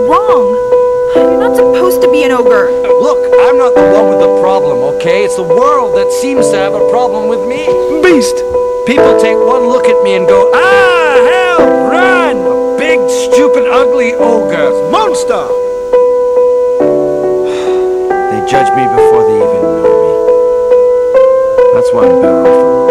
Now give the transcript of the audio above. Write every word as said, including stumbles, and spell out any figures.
wrong. You're not supposed to be an ogre. Look, I'm not the one with the problem, okay? It's the world that seems to have a problem with me. Beast! People take one look at me and go, ah, help, run! A big, stupid, ugly ogre. Monster! They judge me before they even know me. That's why I'm better off alone.